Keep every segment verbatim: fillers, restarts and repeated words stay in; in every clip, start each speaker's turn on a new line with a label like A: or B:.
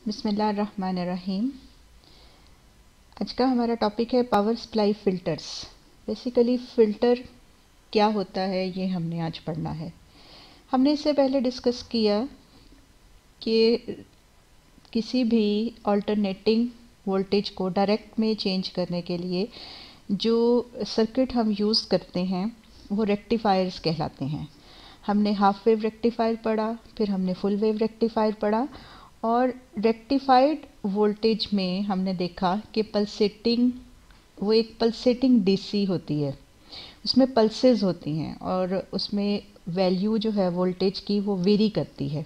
A: बिस्मिल्लाहिर्रहमानिर्रहीम। आज का हमारा टॉपिक है power supply filters. Basically filter क्या होता है ये हमने आज पढ़ना है। हमने इससे पहले डिस्कस किया कि किसी भी अल्टरनेटिंग वोल्टेज को डायरेक्ट में चेंज करने के लिए जो सर्किट हम यूज़ करते हैं वो रेक्टिफायर्स कहलाते हैं। हमने हाफ वेव रेक्टिफायर पढ़ा, फिर हमने फुल वेव रेक्टिफायर पढ़ा और रेक्टिफाइड वोल्टेज में हमने देखा कि पल्सेटिंग वो एक पल्सेटिंग डीसी होती है, उसमें पल्सेस होती हैं और उसमें वैल्यू जो है वोल्टेज की वो वेरी करती है।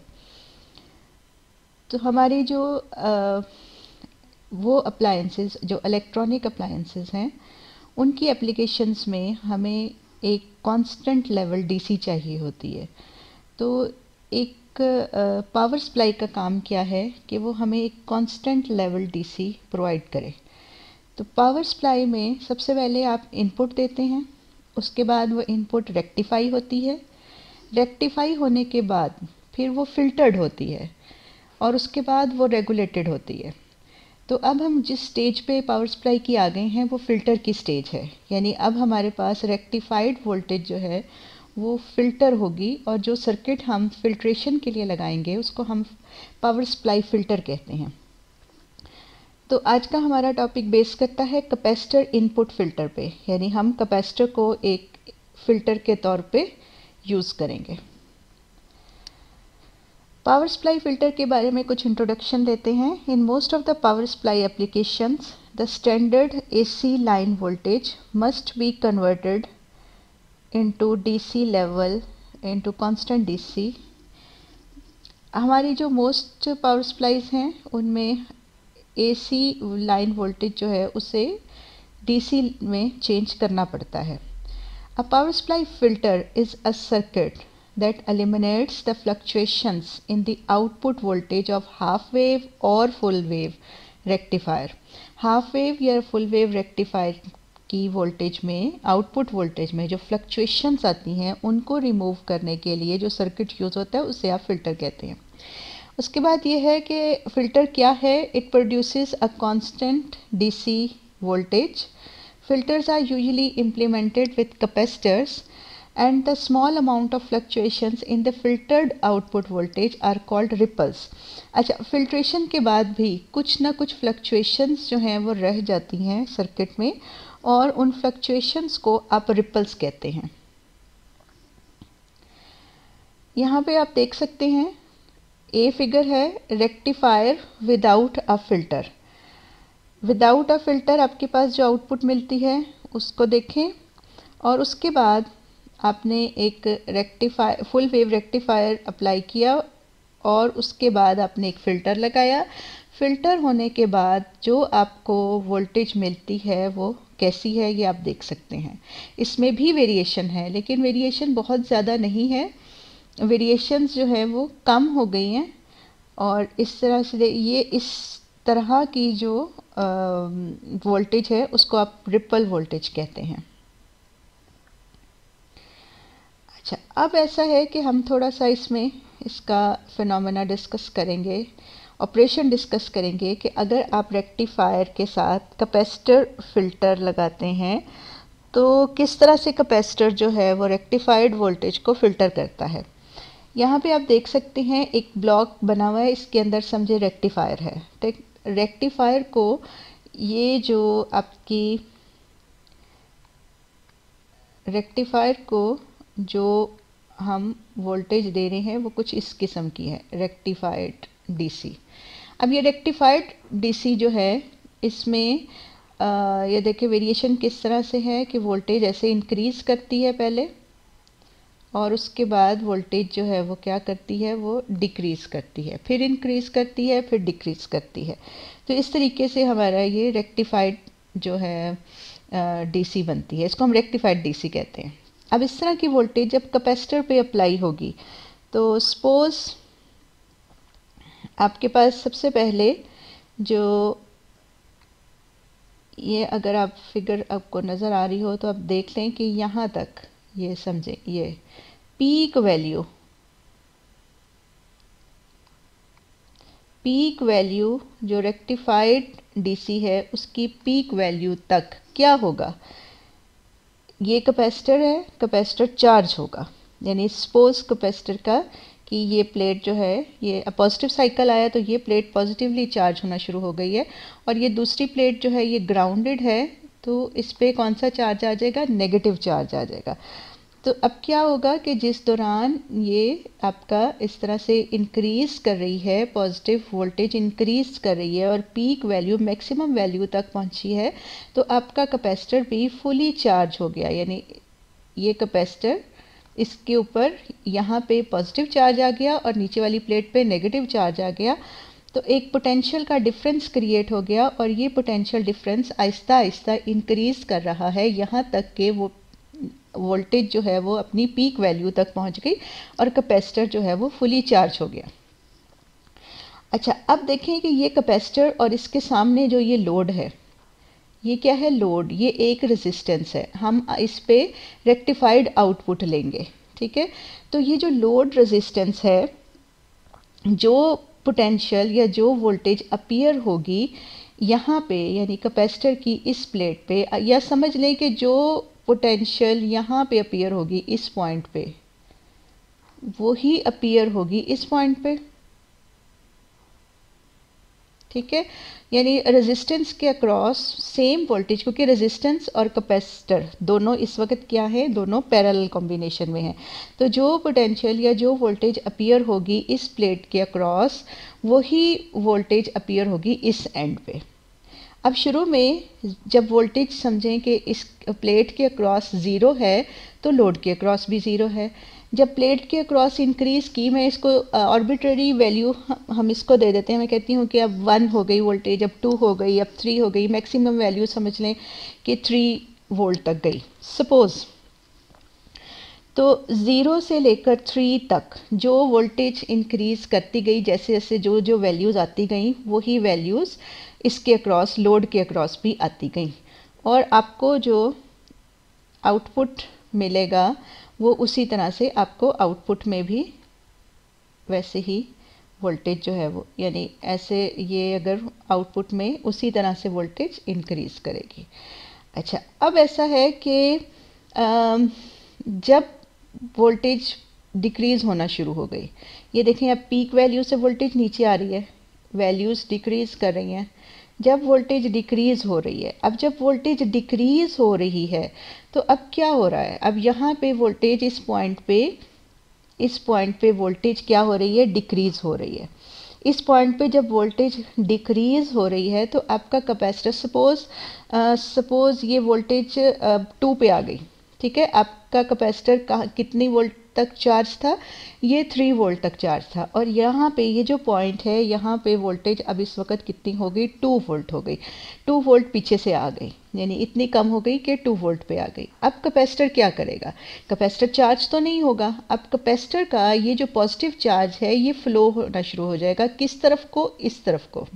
A: तो हमारी जो आ, वो अप्लायंसेस जो इलेक्ट्रॉनिक अप्लायंसेस हैं उनकी एप्लीकेशंस में हमें एक कांस्टेंट लेवल डीसी चाहिए होती है। तो एक पावर सप्लाई का काम क्या है कि वो हमें एक कांस्टेंट लेवल डीसी प्रोवाइड करे। तो पावर सप्लाई में सबसे पहले आप इनपुट देते हैं, उसके बाद वो इनपुट रेक्टिफाई होती है, रेक्टिफाई होने के बाद फिर वो फिल्टर्ड होती है और उसके बाद वो रेगुलेटेड होती है। तो अब हम जिस स्टेज पे पावर सप्लाई की आ गए हैं वो फ़िल्टर की स्टेज है, यानी अब हमारे पास रेक्टिफाइड वोल्टेज जो है वो फ़िल्टर होगी और जो सर्किट हम फिल्ट्रेशन के लिए लगाएंगे उसको हम पावर सप्लाई फ़िल्टर कहते हैं। तो आज का हमारा टॉपिक बेस करता है कैपेसिटर इनपुट फ़िल्टर पे, यानी हम कैपेसिटर को एक फ़िल्टर के तौर पे यूज़ करेंगे। पावर सप्लाई फ़िल्टर के बारे में कुछ इंट्रोडक्शन लेते हैं। In most of the power supply applications the standard AC line voltage must be converted into DC level into constant DC. हमारी जो मोस्ट पावर सप्लाईज हैं उनमें एसी लाइन वोल्टेज जो है उसे डीसी में चेंज करना पड़ता है। A power supply filter is a circuit that eliminates the fluctuations in the output voltage of half wave or full wave rectifier. Half wave या फुल वेव रेक्टिफायर की voltage में, आउटपुट वोल्टेज में जो fluctuations आती हैं उनको remove करने के लिए जो सर्किट यूज़ होता है उसे आप फ़िल्टर कहते हैं। उसके बाद ये है कि फ़िल्टर क्या है। It produces a constant DC voltage. Filters are usually implemented with capacitors and the small amount of fluctuations in the filtered output voltage are called ripples. अच्छा, फिल्ट्रेशन के बाद भी कुछ ना कुछ फ्लक्चुएशंस जो हैं वो रह जाती हैं सर्किट में और उन फ्लक्चुएशंस को आप रिपल्स कहते हैं। यहाँ पे आप देख सकते हैं ए फिगर है rectifier without a filter. Without a filter आपके पास जो आउटपुट मिलती है उसको देखें और उसके बाद आपने एक rectifier full wave rectifier apply किया और उसके बाद आपने एक फ़िल्टर लगाया। फ़िल्टर होने के बाद जो आपको वोल्टेज मिलती है वो कैसी है ये आप देख सकते हैं। इसमें भी वेरिएशन है लेकिन वेरिएशन बहुत ज़्यादा नहीं है, वेरिएशंस जो है वो कम हो गई हैं और इस तरह से ये इस तरह की जो वोल्टेज है उसको आप रिपल वोल्टेज कहते हैं। अच्छा, अब ऐसा है कि हम थोड़ा सा इसमें इसका फिनोमेना डिस्कस करेंगे, ऑपरेशन डिस्कस करेंगे कि अगर आप रेक्टिफायर के साथ कैपेसिटर फ़िल्टर लगाते हैं तो किस तरह से कैपेसिटर जो है वो रेक्टिफाइड वोल्टेज को फ़िल्टर करता है। यहाँ पे आप देख सकते हैं एक ब्लॉक बना हुआ है, इसके अंदर समझे रेक्टिफायर है। रेक्टिफायर को ये जो आपकी रेक्टिफायर को जो हम वोल्टेज दे रहे हैं वो कुछ इस किस्म की है, रेक्टिफाइड डीसी। अब ये रेक्टिफाइड डीसी जो है इसमें आ, ये देखिए वेरिएशन किस तरह से है कि वोल्टेज ऐसे इंक्रीज़ करती है पहले और उसके बाद वोल्टेज जो है वो क्या करती है, वो डिक्रीज़ करती है, फिर इंक्रीज़ करती है, फिर डिक्रीज़ करती है। तो इस तरीके से हमारा ये रेक्टिफाइड जो है डीसी बनती है, इसको हम रेक्टिफाइड डीसी कहते हैं। अब इस तरह की वोल्टेज जब कैपेसिटर पे अप्लाई होगी तो सपोज़ आपके पास सबसे पहले जो ये अगर आप फिगर आपको नज़र आ रही हो तो आप देख लें कि यहाँ तक ये समझें, ये पीक वैल्यू पीक वैल्यू जो रेक्टिफाइड डीसी है उसकी पीक वैल्यू तक क्या होगा, ये कैपेसिटर है, कैपेसिटर चार्ज होगा। यानी सपोज कैपेसिटर का कि ये प्लेट जो है ये पॉजिटिव साइकिल आया तो ये प्लेट पॉजिटिवली चार्ज होना शुरू हो गई है, और ये दूसरी प्लेट जो है ये ग्राउंडेड है, तो इस पर कौन सा चार्ज आ जाएगा, नेगेटिव चार्ज आ जाएगा। तो अब क्या होगा कि जिस दौरान ये आपका इस तरह से इंक्रीज़ कर रही है, पॉजिटिव वोल्टेज इंक्रीज़ कर रही है और पीक वैल्यू मैक्सिमम वैल्यू तक पहुंची है, तो आपका कैपेसिटर भी फुली चार्ज हो गया। यानी ये कैपेसिटर इसके ऊपर यहाँ पे पॉजिटिव चार्ज आ गया और नीचे वाली प्लेट पे नेगेटिव चार्ज आ गया, तो एक पोटेंशियल का डिफरेंस क्रिएट हो गया, और ये potential difference Aahista Aahista increase कर रहा है यहाँ तक कि वो वोल्टेज जो है वो अपनी पीक वैल्यू तक पहुंच गई और कैपेसिटर जो है वो फुली चार्ज हो गया। अच्छा, अब देखें कि ये कैपेसिटर और इसके सामने जो ये लोड है, ये क्या है, लोड, ये एक रेजिस्टेंस है। हम इस पे रेक्टिफाइड आउटपुट लेंगे, ठीक है। तो ये जो लोड रेजिस्टेंस है, जो पोटेंशियल या जो वोल्टेज अपीयर होगी यहाँ पे, यानी कैपेसिटर की इस प्लेट पे, या समझ लें कि जो पोटेंशियल यहाँ पे अपीयर होगी इस पॉइंट पे, वो ही अपीयर होगी इस पॉइंट पे, ठीक है। यानी रेजिस्टेंस के अक्रॉस सेम वोल्टेज, क्योंकि रेजिस्टेंस और कैपेसिटर दोनों इस वक्त क्या है, दोनों पैरेलल कॉम्बिनेशन में हैं, तो जो पोटेंशियल या जो वोल्टेज अपीयर होगी इस प्लेट के अक्रॉस, वही वोल्टेज अपीयर होगी इस एंड पे। अब शुरू में जब वोल्टेज समझें कि इस प्लेट के अक्रॉस ज़ीरो है तो लोड के अक्रॉस भी ज़ीरो है। जब प्लेट के अक्रॉस इंक्रीज़ की, मैं इसको आर्बिट्रेरी वैल्यू हम इसको दे देते हैं, मैं कहती हूँ कि अब वन हो गई वोल्टेज, अब टू हो गई, अब थ्री हो गई, मैक्सिमम वैल्यू समझ लें कि थ्री वोल्ट तक गई सपोज़। तो ज़ीरो से लेकर थ्री तक जो वोल्टेज इंक्रीज़ करती गई, जैसे जैसे जो जो वैल्यूज़ आती गई, वही वैल्यूज़ इसके अक्रॉस, लोड के अक्रॉस भी आती गई, और आपको जो आउटपुट मिलेगा वो उसी तरह से आपको आउटपुट में भी वैसे ही वोल्टेज जो है वो, यानी ऐसे ये अगर आउटपुट में उसी तरह से वोल्टेज इंक्रीज़ करेगी। अच्छा, अब ऐसा है कि जब वोल्टेज डिक्रीज़ होना शुरू हो गई, ये देखें अब पीक वैल्यू से वोल्टेज नीचे आ रही है, वैल्यूज़ डिक्रीज़ कर रही हैं। जब वोल्टेज डिक्रीज़ हो रही है, अब जब वोल्टेज डिक्रीज़ हो रही है तो अब क्या हो रहा है, अब यहाँ पे वोल्टेज इस पॉइंट पे, इस पॉइंट पे वोल्टेज क्या हो रही है, डिक्रीज़ हो रही है। इस पॉइंट पे जब वोल्टेज डिक्रीज़ हो रही है तो आपका कैपेसिटर, सपोज़ सपोज़ ये वोल्टेज टू पे आ गई, ठीक है। आपका कैपेसिटर कहाँ कितनी वोल्ट तक चार्ज था, ये थ्री वोल्ट तक चार्ज था, और यहाँ पे ये जो पॉइंट है यहाँ पे वोल्टेज अब इस वक्त कितनी हो गई, टू वोल्ट हो गई। टू वोल्ट पीछे से आ गई, यानी इतनी कम हो गई कि टू वोल्ट पे आ गई। अब कैपेसिटर क्या करेगा, कैपेसिटर चार्ज तो नहीं होगा, अब कैपेसिटर का ये जो पॉजिटिव चार्ज है ये फ्लो होना शुरू हो जाएगा, किस तरफ को, इस तरफ को।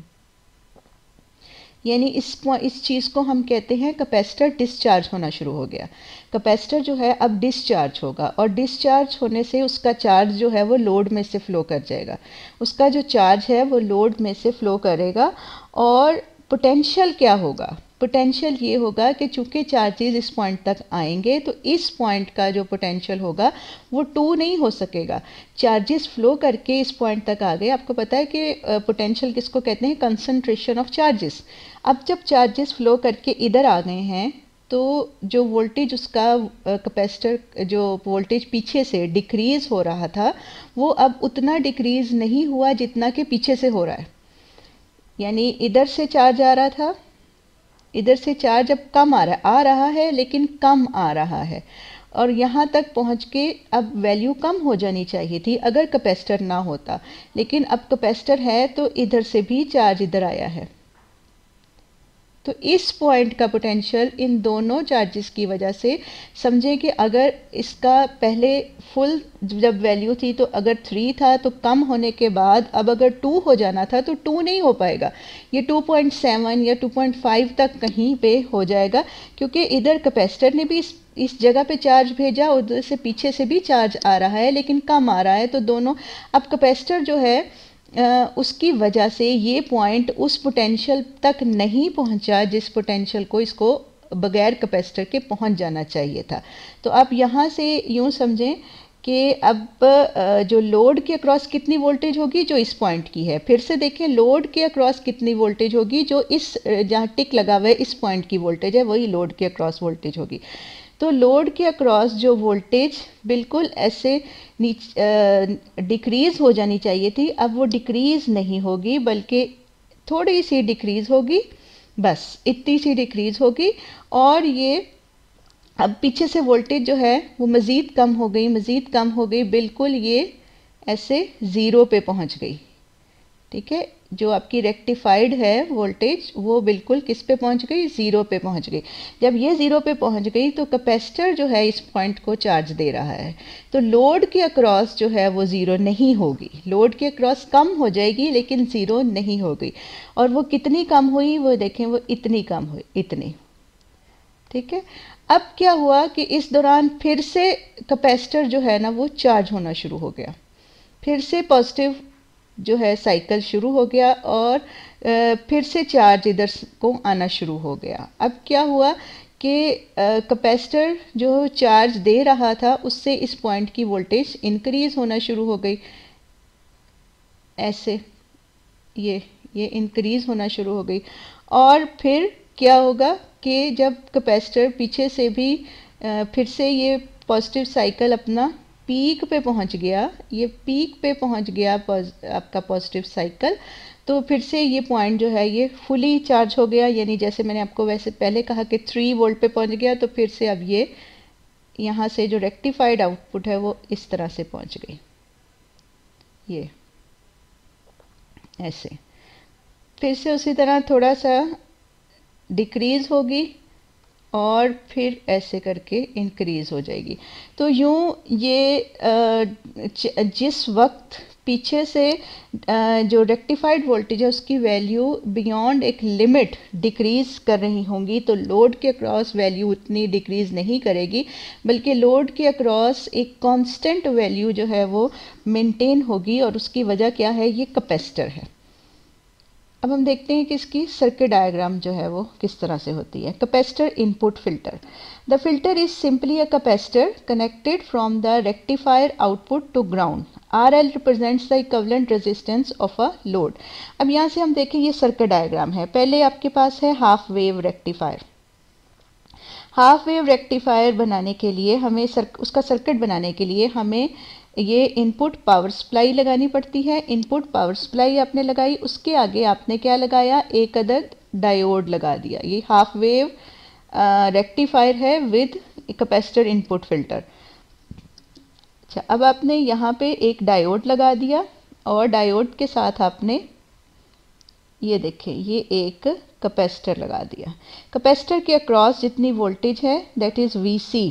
A: यानी इस इस चीज़ को हम कहते हैं कैपेसिटर डिस्चार्ज होना शुरू हो गया। कैपेसिटर जो है अब डिस्चार्ज होगा, और डिस्चार्ज होने से उसका चार्ज जो है वो लोड में से फ़्लो कर जाएगा, उसका जो चार्ज है वो लोड में से फ़्लो करेगा। और पोटेंशियल क्या होगा, पोटेंशियल ये होगा कि चूँकि चार्जेस इस पॉइंट तक आएंगे तो इस पॉइंट का जो पोटेंशियल होगा वो टू नहीं हो सकेगा, चार्जेस फ्लो करके इस पॉइंट तक आ गए। आपको पता है कि पोटेंशियल किसको कहते हैं, कंसंट्रेशन ऑफ चार्जेस। अब जब चार्जेस फ्लो करके इधर आ गए हैं तो जो वोल्टेज उसका कैपेसिटर, जो वोल्टेज पीछे से डिक्रीज़ हो रहा था वो अब उतना डिक्रीज़ नहीं हुआ जितना कि पीछे से हो रहा है। यानी इधर से चार्ज आ रहा था, इधर से चार्ज अब कम आ रहा है, आ रहा है लेकिन कम आ रहा है, और यहाँ तक पहुँच के अब वैल्यू कम हो जानी चाहिए थी अगर कैपेसिटर ना होता, लेकिन अब कैपेसिटर है तो इधर से भी चार्ज इधर आया है। तो इस पॉइंट का पोटेंशियल इन दोनों चार्जेस की वजह से, समझें कि अगर इसका पहले फुल जब वैल्यू थी तो अगर थ्री था तो कम होने के बाद अब अगर टू हो जाना था तो टू नहीं हो पाएगा, ये टू पॉइंट सेवन या टू पॉइंट फाइव तक कहीं पे हो जाएगा, क्योंकि इधर कैपेसिटर ने भी इस इस जगह पे चार्ज भेजा, उधर से पीछे से भी चार्ज आ रहा है लेकिन कम आ रहा है। तो दोनों, अब कैपेसिटर जो है आ, उसकी वजह से ये पॉइंट उस पोटेंशियल तक नहीं पहुंचा जिस पोटेंशियल को इसको बगैर कैपेसिटर के पहुंच जाना चाहिए था। तो आप यहाँ से यूँ समझें कि अब जो लोड के अक्रॉस कितनी वोल्टेज होगी जो इस पॉइंट की है, फिर से देखें लोड के अक्रॉस कितनी वोल्टेज होगी जो इस जहाँ टिक लगा हुआ है इस पॉइंट की वोल्टेज है, वही लोड के अक्रॉस वोल्टेज होगी। तो लोड के अक्रॉस जो वोल्टेज बिल्कुल ऐसे नीचे डिक्रीज़ हो जानी चाहिए थी, अब वो डिक्रीज़ नहीं होगी बल्कि थोड़ी सी डिक्रीज़ होगी, बस इतनी सी डिक्रीज़ होगी। और ये अब पीछे से वोल्टेज जो है वो मज़ीद कम हो गई, मज़ीद कम हो गई, बिल्कुल ये ऐसे ज़ीरो पे पहुंच गई। ठीक है, जो आपकी रेक्टिफाइड है वोल्टेज वो बिल्कुल किस पे पहुंच गई, ज़ीरो पे पहुंच गई। जब ये ज़ीरो पे पहुंच गई तो कैपेसिटर जो है इस पॉइंट को चार्ज दे रहा है, तो लोड के अक्रॉस जो है वो ज़ीरो नहीं होगी, लोड के अक्रॉस कम हो जाएगी लेकिन ज़ीरो नहीं हो गई। और वो कितनी कम हुई वो देखें, वो इतनी कम हुई, इतनी। ठीक है, अब क्या हुआ कि इस दौरान फिर से कैपेसिटर जो है ना वो चार्ज होना शुरू हो गया, फिर से पॉजिटिव जो है साइकिल शुरू हो गया और फिर से चार्ज इधर को आना शुरू हो गया। अब क्या हुआ कि कैपेसिटर जो चार्ज दे रहा था उससे इस पॉइंट की वोल्टेज इंक्रीज़ होना शुरू हो गई, ऐसे ये ये इंक्रीज़ होना शुरू हो गई। और फिर क्या होगा कि जब कैपेसिटर पीछे से भी फिर से ये पॉजिटिव साइकिल अपना पीक पे पहुंच गया, ये पीक पे पहुंच गया आपका पॉजिटिव साइकिल, तो फिर से ये पॉइंट जो है ये फुली चार्ज हो गया, यानी जैसे मैंने आपको वैसे पहले कहा कि थ्री वोल्ट पे पहुंच गया, तो फिर से अब ये यहाँ से जो रेक्टिफाइड आउटपुट है वो इस तरह से पहुंच गई, ये ऐसे। फिर से उसी तरह थोड़ा सा डिक्रीज़ होगी और फिर ऐसे करके इंक्रीज़ हो जाएगी। तो यूँ ये जिस वक्त पीछे से जो रेक्टिफाइड वोल्टेज है उसकी वैल्यू बियॉन्ड एक लिमिट डिक्रीज़ कर रही होंगी, तो लोड के अक्रॉस वैल्यू उतनी डिक्रीज़ नहीं करेगी, बल्कि लोड के अक्रॉस एक कांस्टेंट वैल्यू जो है वो मेंटेन होगी। और उसकी वजह क्या है, ये कैपेसिटर है। अब हम देखते हैं कि इसकी सर्किट डायग्राम जो है वो किस तरह से होती है। Capacitor input filter, the filter is simply a capacitor connected from the rectifier output to ground. R L represents the equivalent resistance of a load. अब यहाँ से हम देखें ये सर्किट डायग्राम है। पहले आपके पास है half wave rectifier. Half wave rectifier बनाने के लिए हमें सर, उसका सर्किट बनाने के लिए हमें ये इनपुट पावर सप्लाई लगानी पड़ती है। इनपुट पावर सप्लाई आपने लगाई, उसके आगे आपने क्या लगाया, एक अदद डायोड लगा दिया। ये हाफ वेव रेक्टिफायर है विद कैपेसिटर इनपुट फिल्टर। अच्छा, अब आपने यहाँ पे एक डायोड लगा दिया और डायोड के साथ आपने ये देखें ये एक कैपेसिटर लगा दिया। कैपेसिटर के अक्रॉस जितनी वोल्टेज है that is V C,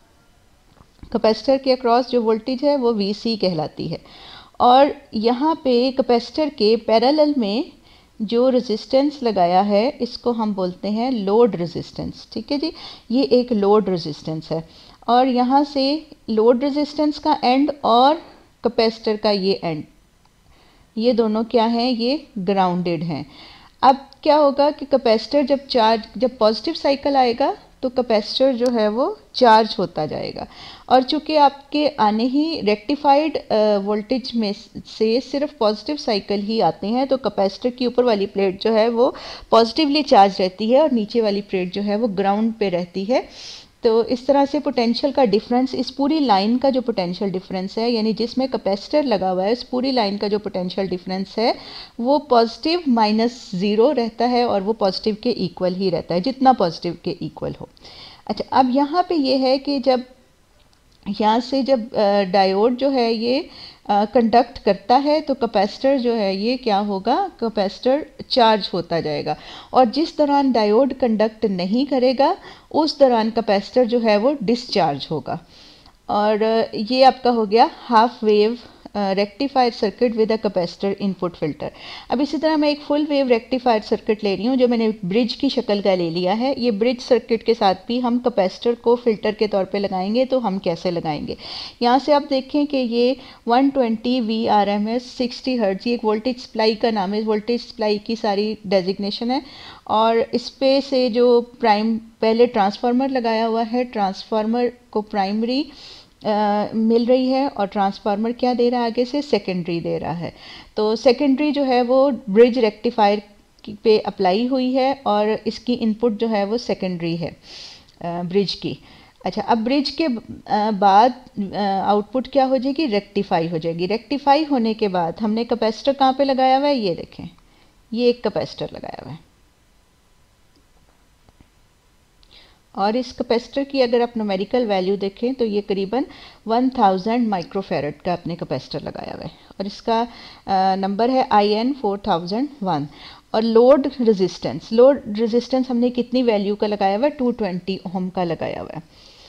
A: capacitor के अक्रॉस जो वोल्टेज है वो वी सी कहलाती है। और यहाँ पे कैपेसिटर के पैरेलल में जो रेजिस्टेंस लगाया है इसको हम बोलते हैं लोड रेजिस्टेंस। ठीक है जी, ये एक लोड रेजिस्टेंस है। और यहाँ से लोड रेजिस्टेंस का एंड और कैपेसिटर का ये एंड, ये दोनों क्या हैं, ये ग्राउंडेड हैं। अब क्या होगा कि कैपेसिटर जब चार्ज जब पॉजिटिव साइकिल आएगा तो कैपेसिटर जो है वो चार्ज होता जाएगा। और चूंकि आपके आने ही रेक्टिफाइड वोल्टेज में से सिर्फ पॉजिटिव साइकिल ही आते हैं, तो कैपेसिटर की ऊपर वाली प्लेट जो है वो पॉजिटिवली चार्ज रहती है और नीचे वाली प्लेट जो है वो ग्राउंड पे रहती है। तो इस तरह से पोटेंशियल का डिफरेंस, इस पूरी लाइन का जो पोटेंशियल डिफरेंस है, यानी जिसमें कैपेसिटर लगा हुआ है, इस पूरी लाइन का जो पोटेंशियल डिफरेंस है वो पॉजिटिव माइनस ज़ीरो रहता है और वो पॉजिटिव के इक्वल ही रहता है, जितना पॉजिटिव के इक्वल हो। अच्छा, अब यहाँ पे ये है कि जब यहाँ से जब डायोड जो है ये कंडक्ट करता है तो कैपेसिटर जो है ये क्या होगा, कैपेसिटर चार्ज होता जाएगा। और जिस दौरान डायोड कंडक्ट नहीं करेगा उस दौरान कैपेसिटर जो है वो डिस्चार्ज होगा। और ये आपका हो गया half wave rectifier circuit with a capacitor input filter. अब इसी तरह मैं एक फुल वेव रेक्टिफायर सर्किट ले रही हूँ जो मैंने ब्रिज की शक्ल का ले लिया है। ये ब्रिज सर्किट के साथ भी हम कैपेसिटर को फिल्टर के तौर पे लगाएंगे, तो हम कैसे लगाएंगे। यहाँ से आप देखें कि ये one twenty V R M S sixty hertz, ये एक वोल्टेज सप्लाई का नाम है, वोल्टेज सप्लाई की सारी डेजिग्नेशन है। और इस पे से जो प्राइम पहले ट्रांसफार्मर लगाया हुआ है, ट्रांसफार्मर को प्राइमरी Uh, मिल रही है और ट्रांसफार्मर क्या दे रहा है आगे से, सेकेंडरी दे रहा है। तो सेकेंडरी जो है वो ब्रिज रेक्टिफायर पे अप्लाई हुई है और इसकी इनपुट जो है वो सेकेंडरी है ब्रिज uh, की। अच्छा, अब ब्रिज के uh, बाद आउटपुट uh, क्या हो जाएगी, रेक्टिफाई हो जाएगी। रेक्टिफाई होने के बाद हमने कैपेसिटर कहाँ पे लगाया हुआ है, ये देखें, ये एक कैपेसिटर लगाया हुआ है। और इस कैपेसिटर की अगर आप न्यूमेरिकल वैल्यू देखें तो ये करीबन वन थाउजेंड माइक्रोफेरेड का अपने कैपेसिटर लगाया हुआ है और इसका नंबर है I N four thousand one. और लोड रेजिस्टेंस, लोड रेजिस्टेंस हमने कितनी वैल्यू का लगाया हुआ है, टू ट्वेंटी ओम का लगाया हुआ है।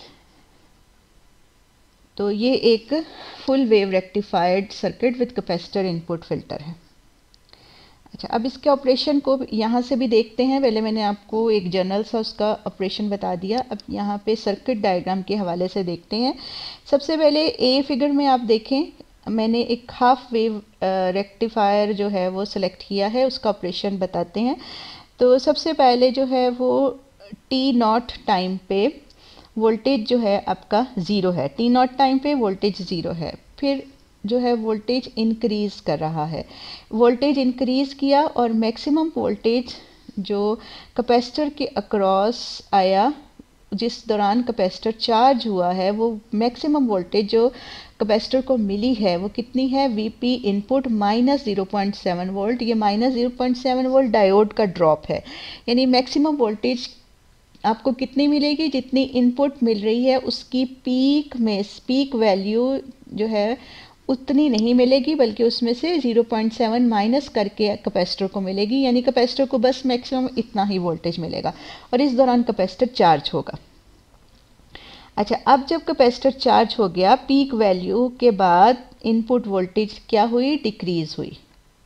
A: तो ये एक full wave rectified circuit with capacitor input filter है। अच्छा, अब इसके ऑपरेशन को यहाँ से भी देखते हैं। पहले मैंने आपको एक जनरल सा उसका ऑपरेशन बता दिया, अब यहाँ पे सर्किट डायग्राम के हवाले से देखते हैं। सबसे पहले ए फिगर में आप देखें, मैंने एक हाफ वेव रेक्टिफायर जो है वो सिलेक्ट किया है, उसका ऑपरेशन बताते हैं। तो सबसे पहले जो है वो टी नॉट टाइम पे वोल्टेज जो है आपका ज़ीरो है, टी नॉट टाइम पे वोल्टेज ज़ीरो है। फिर जो है वोल्टेज इंक्रीज़ कर रहा है, वोल्टेज इंक्रीज़ किया और मैक्सिमम वोल्टेज जो कैपेसिटर के अक्रॉस आया, जिस दौरान कैपेसिटर चार्ज हुआ है, वो मैक्सिमम वोल्टेज जो कैपेसिटर को मिली है वो कितनी है, V P input minus zero point seven volt. ये minus zero point seven volt diode का ड्रॉप है, यानी मैक्सिमम वोल्टेज आपको कितनी मिलेगी, जितनी इनपुट मिल रही है उसकी पीक में पीक वैल्यू जो है उतनी नहीं मिलेगी, बल्कि उसमें से ज़ीरो पॉइंट सेवन माइनस करके कैपेसिटर को मिलेगी, यानी कैपेसिटर को बस मैक्सिमम इतना ही वोल्टेज मिलेगा और इस दौरान कैपेसिटर चार्ज होगा। अच्छा, अब जब कैपेसिटर चार्ज हो गया, पीक वैल्यू के बाद इनपुट वोल्टेज क्या हुई, डिक्रीज़ हुई,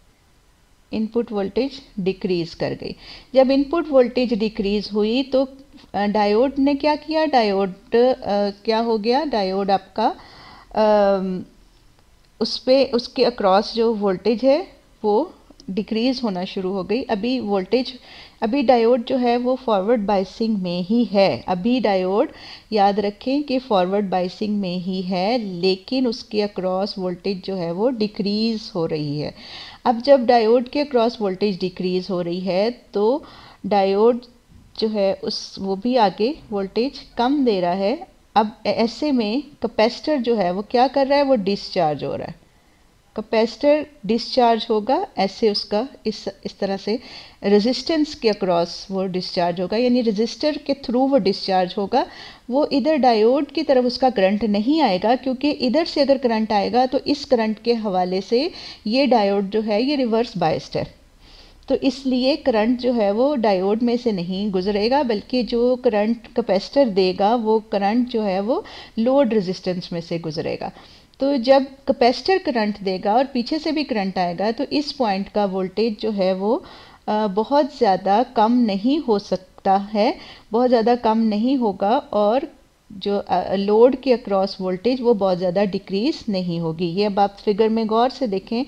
A: इनपुट वोल्टेज डिक्रीज़ कर गई। जब इनपुट वोल्टेज डिक्रीज़ हुई तो डायोड ने क्या किया, डायोड क्या हो गया, डायोड आपका आ, उस पे उसके अक्रॉस जो वोल्टेज है वो डिक्रीज़ होना शुरू हो गई। अभी वोल्टेज अभी डायोड जो है वो फॉरवर्ड बाइसिंग में ही है, अभी डायोड याद रखें कि फॉरवर्ड बाइसिंग में ही है, लेकिन उसके अक्रॉस वोल्टेज जो है वो डिक्रीज़ हो रही है। अब जब डायोड के अक्रॉस वोल्टेज डिक्रीज़ हो रही है तो डायोड जो है उस वो भी आगे वोल्टेज कम दे रहा है। अब ऐसे में कैपेसिटर जो है वो क्या कर रहा है, वो डिस्चार्ज हो रहा है, कैपेसिटर डिस्चार्ज होगा, ऐसे उसका इस इस तरह से रेजिस्टेंस के अक्रॉस वो डिस्चार्ज होगा, यानी रेजिस्टर के थ्रू वो डिस्चार्ज होगा। वो इधर डायोड की तरफ उसका करंट नहीं आएगा, क्योंकि इधर से अगर करंट आएगा तो इस करंट के हवाले से ये डायोड जो है ये रिवर्स बायस्ड है, तो इसलिए करंट जो है वो डायोड में से नहीं गुजरेगा, बल्कि जो करंट कैपेसिटर देगा वो करंट जो है वो लोड रेजिस्टेंस में से गुजरेगा। तो जब कैपेसिटर करंट देगा और पीछे से भी करंट आएगा तो इस पॉइंट का वोल्टेज जो है वो आ, बहुत ज़्यादा कम नहीं हो सकता है, बहुत ज़्यादा कम नहीं होगा, और जो आ, लोड के अक्रॉस वोल्टेज वो बहुत ज़्यादा डिक्रीज़ नहीं होगी। ये अब आप फिगर में गौर से देखें,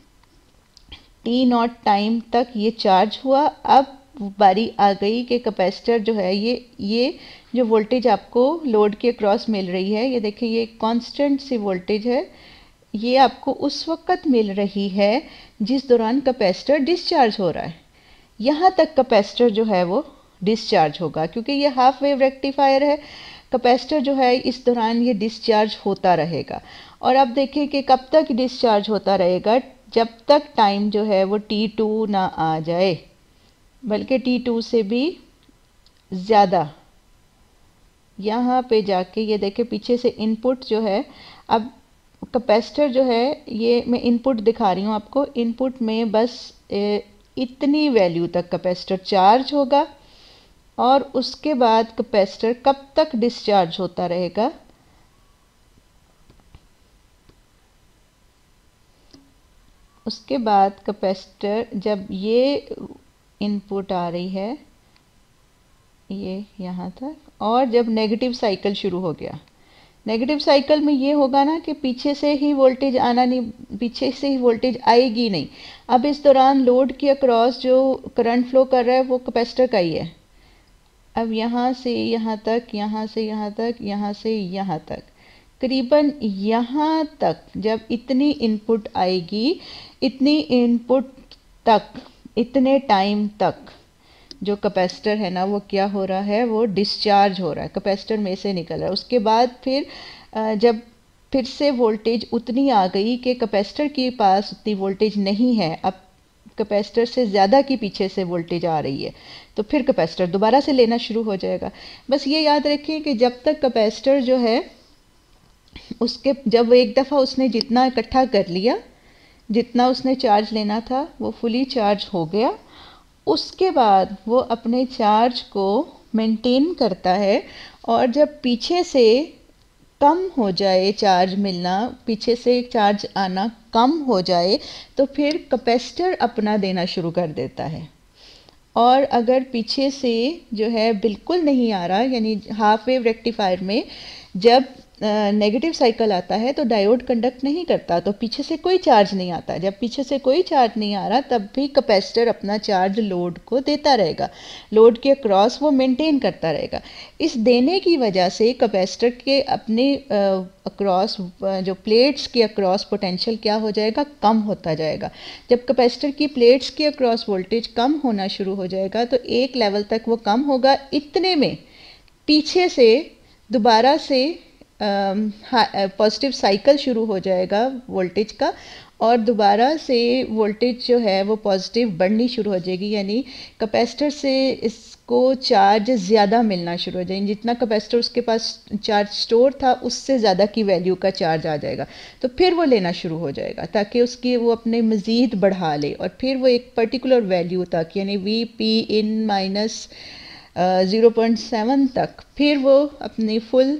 A: टी नॉट टाइम तक ये चार्ज हुआ, अब बारी आ गई कि कैपेसिटर जो है ये ये जो वोल्टेज आपको लोड के क्रॉस मिल रही है, ये देखिए ये कांस्टेंट सी वोल्टेज है, ये आपको उस वक्त मिल रही है जिस दौरान कैपेसिटर डिस्चार्ज हो रहा है। यहाँ तक कैपेसिटर जो है वो डिस्चार्ज होगा, क्योंकि ये हाफ वेव रेक्टिफायर है, कैपेसिटर जो है इस दौरान ये डिस्चार्ज होता रहेगा। और अब देखिए कि कब तक डिस्चार्ज होता रहेगा, जब तक टाइम जो है वो टी टू ना आ जाए, बल्कि टी टू से भी ज़्यादा। यहाँ पे जाके ये देखें पीछे से इनपुट जो है, अब कैपेसिटर जो है ये मैं इनपुट दिखा रही हूँ आपको, इनपुट में बस ए, इतनी वैल्यू तक कैपेसिटर चार्ज होगा और उसके बाद कैपेसिटर कब तक डिस्चार्ज होता रहेगा, उसके बाद कैपेसिटर जब ये इनपुट आ रही है ये यहाँ तक, और जब नेगेटिव साइकिल शुरू हो गया, नेगेटिव साइकिल में ये होगा ना कि पीछे से ही वोल्टेज आना नहीं, पीछे से ही वोल्टेज आएगी नहीं। अब इस दौरान लोड के अक्रॉस जो करंट फ्लो कर रहा है वो कैपेसिटर का ही है। अब यहाँ से यहाँ तक, यहाँ से यहाँ तक, यहाँ से यहाँ तक, करीबन यहाँ तक जब इतनी इनपुट आएगी, इतनी इनपुट तक, इतने टाइम तक जो कैपेसिटर है ना वो क्या हो रहा है, वो डिस्चार्ज हो रहा है, कैपेसिटर में से निकल रहा है। उसके बाद फिर जब फिर से वोल्टेज उतनी आ गई कि कैपेसिटर के पास उतनी वोल्टेज नहीं है, अब कैपेसिटर से ज़्यादा की पीछे से वोल्टेज आ रही है, तो फिर कैपेसिटर दोबारा से लेना शुरू हो जाएगा। बस ये याद रखिए कि जब तक कैपेसिटर जो है उसके, जब एक दफ़ा उसने जितना इकट्ठा कर लिया, जितना उसने चार्ज लेना था वो फुली चार्ज हो गया, उसके बाद वो अपने चार्ज को मेंटेन करता है। और जब पीछे से कम हो जाए चार्ज मिलना, पीछे से चार्ज आना कम हो जाए, तो फिर कैपेसिटर अपना देना शुरू कर देता है। और अगर पीछे से जो है बिल्कुल नहीं आ रहा, यानी हाफ वेव रेक्टिफायर में जब नेगेटिव साइकिल आता है तो डायोड कंडक्ट नहीं करता, तो पीछे से कोई चार्ज नहीं आता। जब पीछे से कोई चार्ज नहीं आ रहा तब भी कैपेसिटर अपना चार्ज लोड को देता रहेगा, लोड के अक्रॉस वो मेंटेन करता रहेगा। इस देने की वजह से कैपेसिटर के अपने अक्रॉस जो प्लेट्स के अक्रॉस पोटेंशियल क्या हो जाएगा, कम होता जाएगा। जब कैपेसिटर की प्लेट्स के अक्रॉस वोल्टेज कम होना शुरू हो जाएगा तो एक लेवल तक वो कम होगा, इतने में पीछे से दोबारा से पॉजिटिव साइकिल शुरू हो जाएगा वोल्टेज का, और दोबारा से वोल्टेज जो है वो पॉजिटिव बढ़नी शुरू हो जाएगी, यानी कैपेसिटर से इसको चार्ज ज़्यादा मिलना शुरू हो जाएगी। जितना कैपेसिटर उसके पास चार्ज स्टोर था उससे ज़्यादा की वैल्यू का चार्ज आ जाएगा, तो फिर वो लेना शुरू हो जाएगा ताकि उसकी वो अपने मज़ीद बढ़ा ले, और फिर वो एक पर्टिकुलर वैल्यू तक, यानी V P in minus zero point seven तक, फिर वो अपनी फुल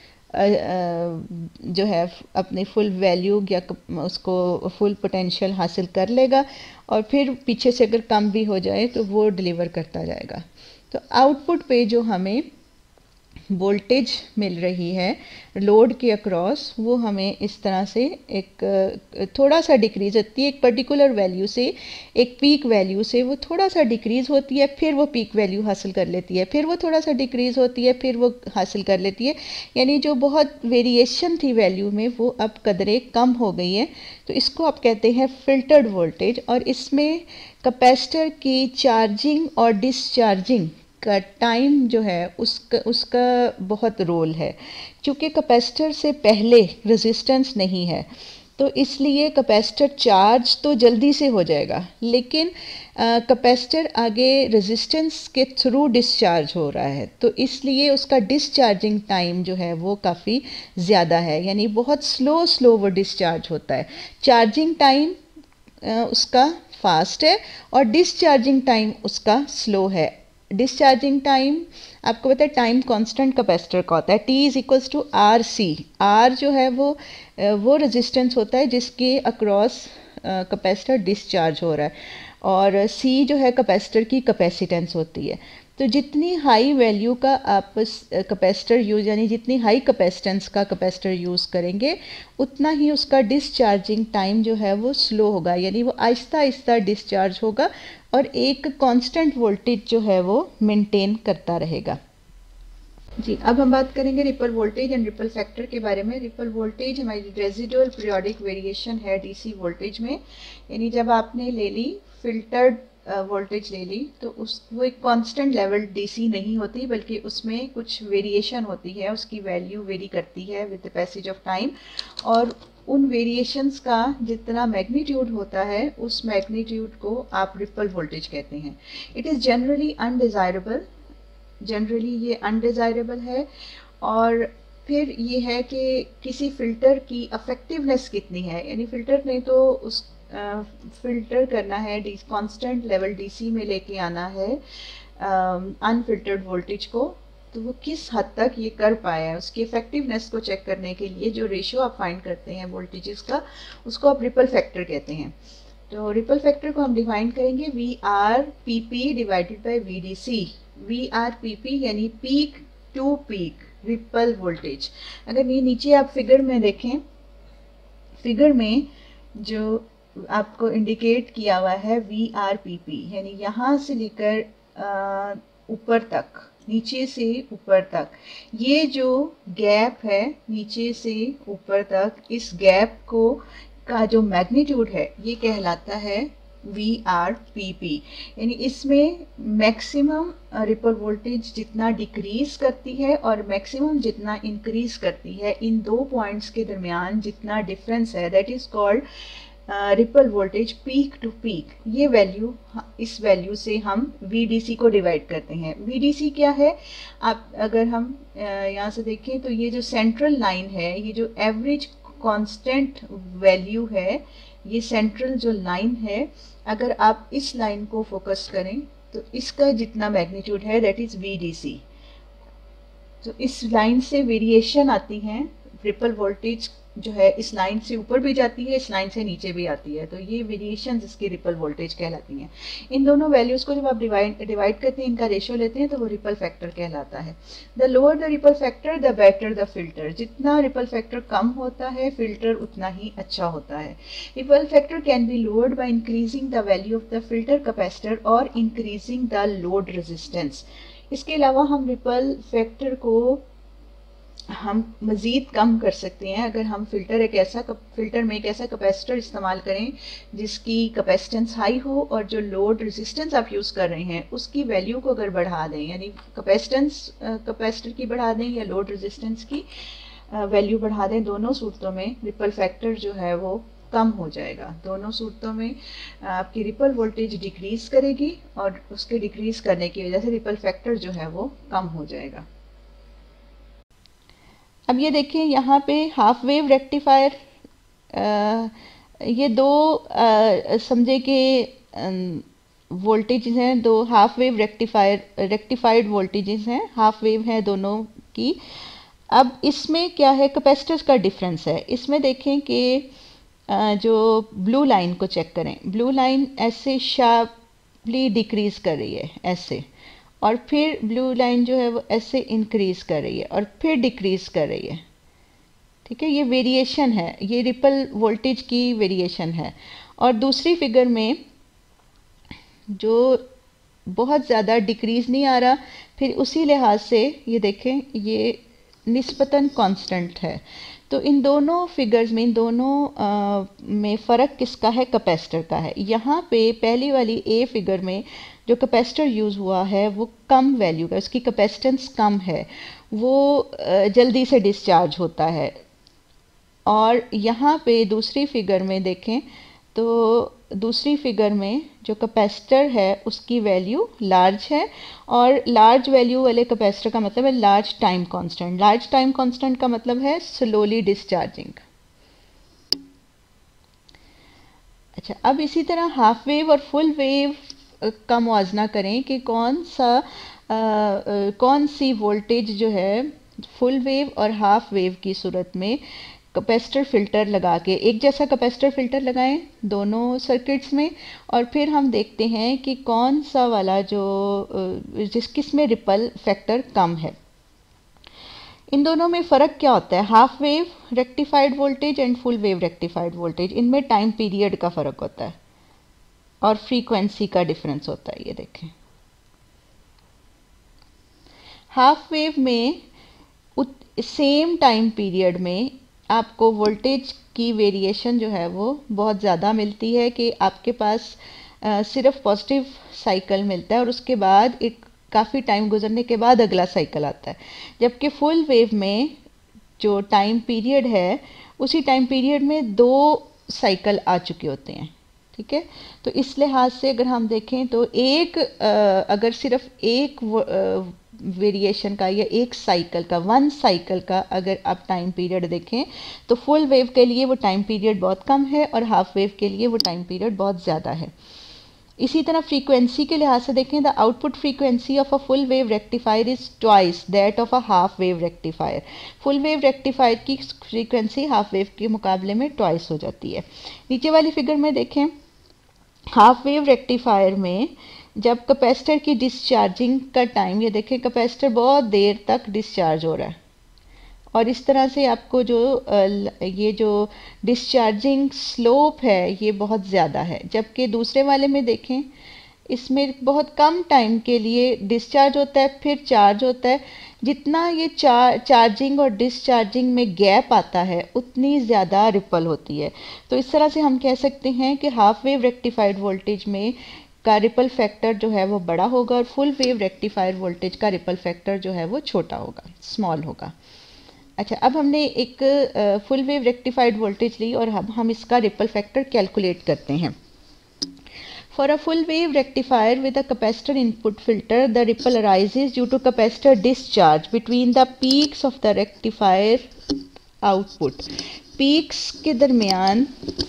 A: जो है अपनी फुल वैल्यू या उसको फुल पोटेंशियल हासिल कर लेगा, और फिर पीछे से अगर कम भी हो जाए तो वो डिलीवर करता जाएगा। तो आउटपुट पे जो हमें वोल्टेज मिल रही है लोड के अक्रॉस, वो हमें इस तरह से एक थोड़ा सा डिक्रीज़ होती है, एक पर्टिकुलर वैल्यू से, एक पीक वैल्यू से वो थोड़ा सा डिक्रीज़ होती है, फिर वो पीक वैल्यू हासिल कर लेती है, फिर वो थोड़ा सा डिक्रीज़ होती है, फिर वो हासिल कर लेती है, यानी जो बहुत वेरिएशन थी वैल्यू में वो अब कदरे कम हो गई है। तो इसको आप कहते हैं फ़िल्टर्ड वोल्टेज। और इसमें कैपेसिटर की चार्जिंग और डिस्चार्जिंग का टाइम जो है उसका उसका बहुत रोल है। क्योंकि कैपेसिटर से पहले रेजिस्टेंस नहीं है तो इसलिए कैपेसिटर चार्ज तो जल्दी से हो जाएगा, लेकिन कैपेसिटर आगे रेजिस्टेंस के थ्रू डिस्चार्ज हो रहा है, तो इसलिए उसका डिस्चार्जिंग टाइम जो है वो काफ़ी ज़्यादा है, यानी बहुत स्लो स्लो वो डिस्चार्ज होता है। चार्जिंग टाइम उसका फास्ट है और डिस्चार्जिंग टाइम उसका स्लो है। डिस्चार्जिंग टाइम आपको पता है टाइम कांस्टेंट कैपेसिटर का होता है, T is equals to R C. R जो है वो वो रेजिस्टेंस होता है जिसके अक्रॉस कैपेसिटर डिस्चार्ज हो रहा है, और सी जो है कैपेसिटर की कैपेसिटेंस होती है। तो जितनी हाई वैल्यू का आप कैपेसिटर यूज़, यानी जितनी हाई कैपेसिटेंस का कैपेसिटर यूज़ करेंगे उतना ही उसका डिस्चार्जिंग टाइम जो है वो स्लो होगा, यानी वो आहिस्ता आहिस्ता डिस्चार्ज होगा और एक कांस्टेंट वोल्टेज जो है वो मेंटेन करता रहेगा। जी, अब हम बात करेंगे ripple voltage and ripple factor के बारे में। रिपल वोल्टेज हमारी रेजिडुअल पीरियोडिक वेरिएशन है डीसी वोल्टेज में, यानी जब आपने ले ली फिल्टर्ड वोल्टेज ले ली तो उस वो एक कांस्टेंट लेवल डीसी नहीं होती, बल्कि उसमें कुछ वेरिएशन होती है, उसकी वैल्यू वेरी करती है with the passage of time, और उन वेरिएशंस का जितना मैग्नीट्यूड होता है उस मैग्नीट्यूड को आप रिपल वोल्टेज कहते हैं। It is generally undesirable, generally ये अनडिज़ायरेबल है। और फिर ये है कि किसी फ़िल्टर की अफेक्टिवनेस कितनी है, यानी फ़िल्टर ने तो उस फ़िल्टर करना है, डी कांस्टेंट लेवल डीसी में लेके आना है अनफिल्टर्ड वोल्टेज को, तो वो किस हद तक ये कर पाया है, उसकी इफेक्टिवनेस को चेक करने के लिए जो रेशियो आप फाइंड करते हैं वोल्टेजेस का, उसको आप रिपल फैक्टर कहते हैं। तो रिपल फैक्टर को हम डिफाइन करेंगे V R P P divided by V D C. V R P P यानी peak to peak ripple voltage. अगर ये नीचे आप फिगर में देखें, फिगर में जो आपको इंडिकेट किया हुआ है वी आर पी पी, यानी यहाँ से लेकर ऊपर तक, नीचे से ऊपर तक, ये जो गैप है नीचे से ऊपर तक, इस गैप को का जो मैग्नीट्यूड है ये कहलाता है वी आर पी पी। यानी इसमें मैक्सिमम रिपल वोल्टेज जितना डिक्रीज करती है और मैक्सिमम जितना इंक्रीज करती है, इन दो पॉइंट्स के दरमियान जितना डिफरेंस है, that is called ripple voltage peak to peak. ये वैल्यू, इस वैल्यू से हम वी डी सी को डिवाइड करते हैं। वी डी सी क्या है, आप अगर हम यहाँ से देखें तो ये जो सेंट्रल लाइन है, ये जो एवरेज कांस्टेंट वैल्यू है, ये सेंट्रल जो लाइन है, अगर आप इस लाइन को फोकस करें तो इसका जितना मैग्नीट्यूड है that is V D C. तो इस लाइन से वेरिएशन आती है, रिपल वोल्टेज जो है इस लाइन से ऊपर भी जाती है, इस लाइन से नीचे भी आती है, तो ये वेरिएशन इसकी रिपल वोल्टेज कहलाती हैं। इन दोनों वैल्यूज को जब आप डिवाइड डिवाइड करते हैं, इनका रेशियो लेते हैं, तो वो रिपल फैक्टर कहलाता है। The lower the ripple factor the better the filter. जितना रिपल फैक्टर कम होता है, फिल्टर उतना ही अच्छा होता है। Ripple factor can be lowered by increasing the value of the filter capacitor और इंक्रीजिंग द लोड रेजिस्टेंस। इसके अलावा हम रिपल फैक्टर को हम मज़ीद कम कर सकते हैं अगर हम फिल्टर एक ऐसा फिल्टर में एक ऐसा कैपेसिटर इस्तेमाल करें जिसकी कैपेसिटेंस हाई हो और जो लोड रेजिस्टेंस आप यूज़ कर रहे हैं उसकी वैल्यू को अगर बढ़ा दें, यानी कैपेसिटेंस कैपेसिटर की बढ़ा दें या लोड रेजिस्टेंस की वैल्यू बढ़ा दें, दोनों सूरतों में रिपल फैक्टर जो है वो कम हो जाएगा। दोनों सूरतों में आपकी रिपल वोल्टेज डिक्रीज करेगी और उसके डिक्रीज करने की वजह से रिपल फैक्टर जो है वो कम हो जाएगा। अब ये देखिए यहाँ पे हाफ वेव रेक्टिफायर, ये दो समझे कि वोल्टेजेस हैं, दो half wave rectifier rectified voltages हैं, हाफ वेव हैं दोनों की। अब इसमें क्या है, कैपेसिटर्स का डिफरेंस है। इसमें देखें कि जो ब्लू लाइन को चेक करें, ब्लू लाइन ऐसे शार्पली डिक्रीज कर रही है ऐसे, और फिर ब्लू लाइन जो है वो ऐसे इंक्रीज कर रही है और फिर डिक्रीज कर रही है। ठीक है, ये वेरिएशन है, ये रिपल वोल्टेज की वेरिएशन है। और दूसरी फिगर में जो बहुत ज़्यादा डिक्रीज नहीं आ रहा, फिर उसी लिहाज से ये देखें ये निस्बतन कांस्टेंट है। तो इन दोनों फिगर्स में, इन दोनों आ, में फ़र्क किसका है, कैपेसिटर का है। यहाँ पे पहली वाली ए फिगर में जो कैपेसिटर यूज़ हुआ है वो कम वैल्यू का, उसकी कैपेसिटेंस कम है, वो जल्दी से डिस्चार्ज होता है। और यहाँ पे दूसरी फिगर में देखें तो दूसरी फिगर में जो कैपेसिटर है उसकी वैल्यू लार्ज है, और लार्ज वैल्यू वाले कैपेसिटर का मतलब है large time constant. Large time constant का मतलब है स्लोली डिस्चार्जिंग। अच्छा, अब इसी तरह हाफ वेव और फुल वेव का मुआवजा करें कि कौन सा आ, आ, कौन सी वोल्टेज जो है फुल वेव और हाफ वेव की सूरत में कैपेसिटर फिल्टर लगा के, एक जैसा कैपेसिटर फिल्टर लगाएं दोनों सर्किट्स में, और फिर हम देखते हैं कि कौन सा वाला जो जिस किस में रिपल फैक्टर कम है। इन दोनों में फ़र्क क्या होता है, half wave rectified voltage and full wave rectified voltage, इनमें टाइम पीरियड का फ़र्क होता है और फ्रीक्वेंसी का डिफरेंस होता है। ये देखें, हाफ वेव में सेम टाइम पीरियड में आपको वोल्टेज की वेरिएशन जो है वो बहुत ज़्यादा मिलती है कि आपके पास आ, सिर्फ पॉजिटिव साइकिल मिलता है और उसके बाद एक काफ़ी टाइम गुजरने के बाद अगला साइकिल आता है। जबकि फुल वेव में जो टाइम पीरियड है उसी टाइम पीरियड में दो साइकिल आ चुके होते हैं। ठीक है, तो इस लिहाज से अगर हम देखें तो एक अगर सिर्फ एक वेरिएशन का या एक साइकिल का, वन साइकिल का अगर आप टाइम पीरियड देखें तो फुल वेव के लिए वो टाइम पीरियड बहुत कम है और हाफ वेव के लिए वो टाइम पीरियड बहुत ज़्यादा है। इसी तरह फ्रीक्वेंसी के लिहाज से देखें, the output frequency of a full wave rectifier is twice that of a half wave rectifier. Full wave rectifier की फ्रीक्वेंसी हाफ वेव के मुकाबले में ट्वाइस हो जाती है। नीचे वाली फिगर में देखें हाफ वेव रेक्टिफायर में जब कैपेसिटर की डिस्चार्जिंग का टाइम, ये देखें कैपेसिटर बहुत देर तक डिस्चार्ज हो रहा है और इस तरह से आपको जो ये जो डिस्चार्जिंग स्लोप है ये बहुत ज़्यादा है, जबकि दूसरे वाले में देखें इसमें बहुत कम टाइम के लिए डिस्चार्ज होता है फिर चार्ज होता है। जितना ये चार चार्जिंग और डिस्चार्जिंग में गैप आता है उतनी ज़्यादा रिपल होती है। तो इस तरह से हम कह सकते हैं कि हाफ वेव रेक्टिफाइड वोल्टेज में का रिपल फैक्टर जो है वो बड़ा होगा और फुल वेव रेक्टिफायर वोल्टेज का रिपल फैक्टर जो है वो छोटा होगा, स्मॉल होगा। अच्छा, अब हमने एक फुल वेव रेक्टिफाइड वोल्टेज ली और हम हम इसका रिपल फैक्टर कैलकुलेट करते हैं। For a full wave rectifier with a capacitor input filter, the ripple arises due to capacitor discharge between the peaks of the rectifier output. Peaks के दरमियान